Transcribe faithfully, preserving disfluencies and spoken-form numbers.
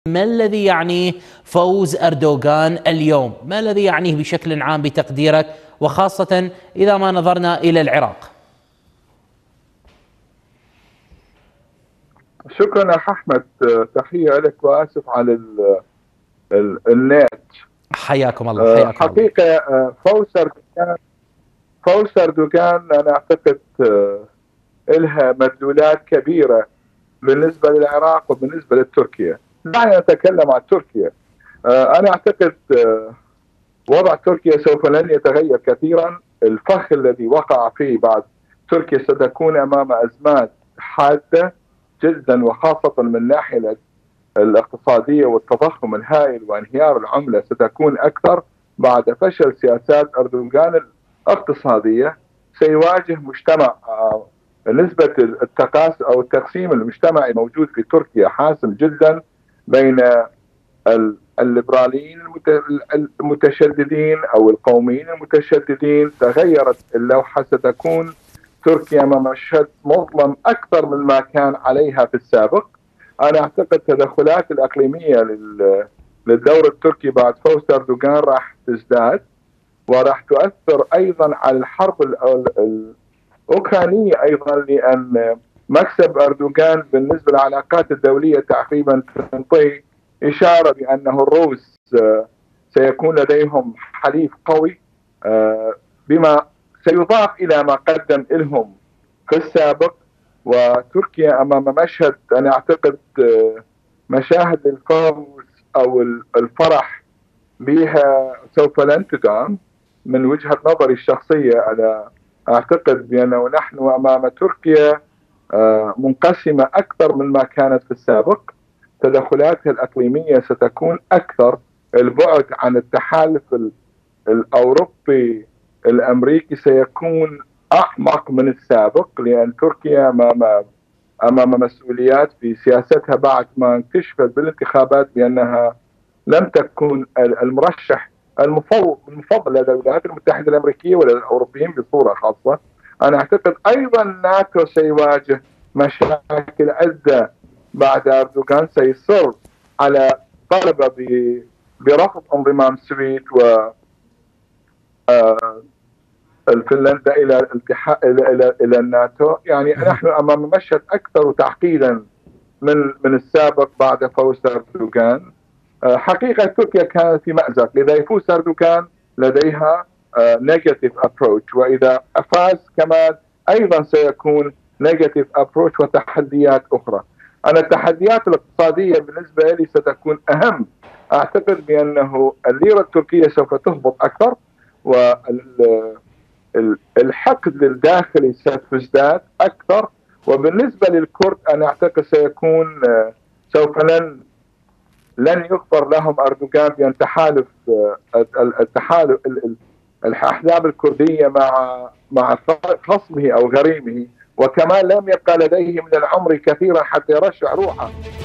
ما الذي يعنيه فوز أردوغان اليوم؟ ما الذي يعنيه بشكل عام بتقديرك، وخاصة إذا ما نظرنا إلى العراق؟ شكرا أخ أحمد، تحية لك وآسف على ال ال النت. حياكم الله. حياكم حقيقة الله. فوز أردوغان فوز أردوغان أنا أعتقد لها مدلولات كبيرة بالنسبة للعراق وبالنسبة لتركيا. دعنا نتكلم عن تركيا. أنا أعتقد وضع تركيا سوف لن يتغير كثيرا. الفخ الذي وقع فيه بعد تركيا ستكون أمام أزمات حادة جدا، وخاصة من الناحية الاقتصادية والتضخم الهائل وانهيار العملة ستكون أكثر بعد فشل سياسات أردوغان الاقتصادية. سيواجه مجتمع نسبة التقاس أو التقسيم المجتمعي موجود في تركيا حاسم جدا بين الليبراليين المتشددين أو القوميين المتشددين. تغيرت اللوحة، ستكون تركيا أمام مشهد مظلم أكثر مما كان عليها في السابق. أنا أعتقد التدخلات الإقليمية للدور التركي بعد فوز أردوغان راح تزداد، وراح تؤثر أيضا على الحرب الأوكرانية أيضا، لأن مكسب أردوغان بالنسبة للعلاقات الدولية تقريبا تنطي إشارة بأنه الروس سيكون لديهم حليف قوي، بما سيضاف إلى ما قدم لهم في السابق. وتركيا أمام مشهد أنا أعتقد مشاهد الفوز أو الفرح بها سوف لن تدام. من وجهة نظري الشخصية أنا أعتقد بأنه نحن أمام تركيا منقسمة أكثر مما كانت في السابق. تدخلاتها الإقليمية ستكون أكثر، البعد عن التحالف الأوروبي الأمريكي سيكون أعمق من السابق، لأن تركيا أمام أمام مسؤوليات في سياستها بعد ما انكشفت بالانتخابات بأنها لم تكن المرشح المفضل المفضل لدى الولايات المتحدة الأمريكية ولدى الأوروبيين بصورة خاصة. أنا أعتقد أيضا ناتو سيواجه مشاكل عدة بعد أردوغان. سيصر على طلبة برفض انضمام السويد و الفنلندا الى الاتحاد الى الى الى الناتو. يعني نحن امام مشهد اكثر تعقيدا من من السابق بعد فوز أردوغان. حقيقه تركيا كانت في مأزق، اذا يفوز أردوغان لديها نيجاتيف ابروتش، واذا فاز كمان ايضا سيكون نيجاتيف ابروتش وتحديات اخرى. انا التحديات الاقتصاديه بالنسبه لي ستكون اهم. اعتقد بانه الليره التركيه سوف تهبط اكثر، والحقد الداخلي ستزداد أكثر. وبالنسبة للكرد أنا أعتقد سيكون سوف لن لن يغفر لهم أردوغان بأن تحالف التحالف الأحزاب الكردية مع مع خصمه أو غريمه، وكمان لم يبقى لديه من العمر كثيرا حتى يرشح روحه.